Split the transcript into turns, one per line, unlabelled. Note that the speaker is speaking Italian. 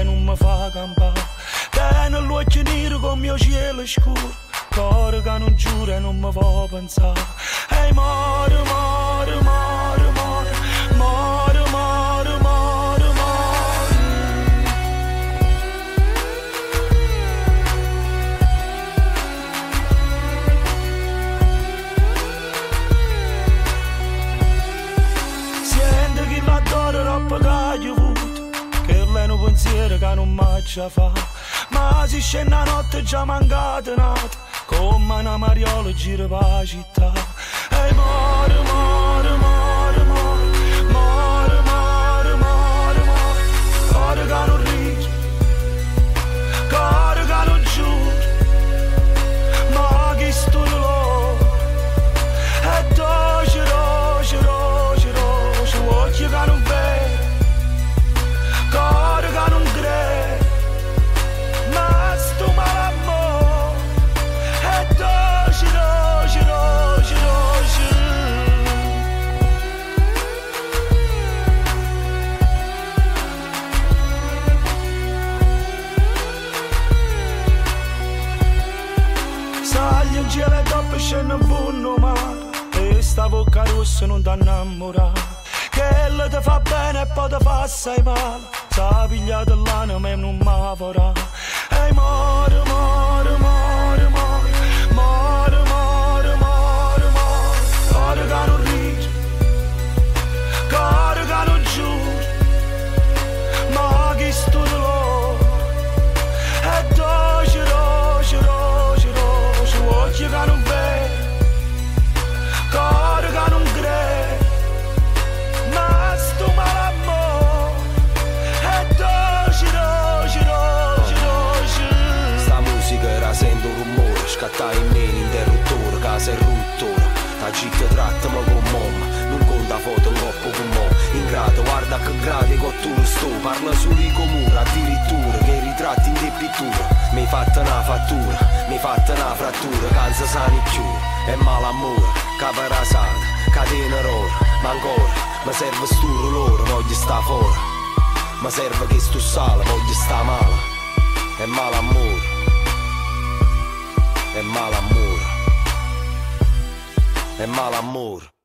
e non mi fa campare. Tieni l'occhio nero come mio cielo scuro, cuore che non giura e non mi fa pensare. Ehi, muore, muore, muore, muore, muore, muore, muore, muore. Sente che l'adoro troppo che hai avuto, che lei è un pensiero che non mi già fa. Ma si scende la notte già mancata nata, come una mariola gira per la città. E muore, muore, muore, muore, muore, muore, muore, muore. Cuore che non ride, cuore che non giura, ma che sto dolore. E doce, doce, doce, doce, occhi che non vede, cuore che non crede. Ma sto malammo è doce, doce, doce, doce. Sali in cielo e dopo scende un buono mare, e sta bocca rossa non ti innamorare, che lei ti fa bene e poi ti fa assai male. Sa pigliata l'anima e non mi vorrà. E muore, muore, muore, muore, muore, muore, muore, muore. Cuore che non ride, cuore che non giura, ma che sto dolore. E doce, doce, doce, doce, occhi che non vede, cuore che non crede. Ma sto malammo è doce, doce, doce, doce.
Sta musica era sento un rumore, scatta in me l'interruttore, casa e ruttura. La città trattami con mamma, non conta foto in coppo con mo. Ingrato, guarda che gradi cottura sto, parla solo di comune, addirittura che ritratti in te pittura. Mi fatta una fattura, mi fatta una frattura, canza sani più, è malamore, caparasata, catena rora, ma ancora, mi serve sto dolore, voglio sta fuori, mi serve che sto sale, voglio sta male, è malamore, è malamore, è malamore.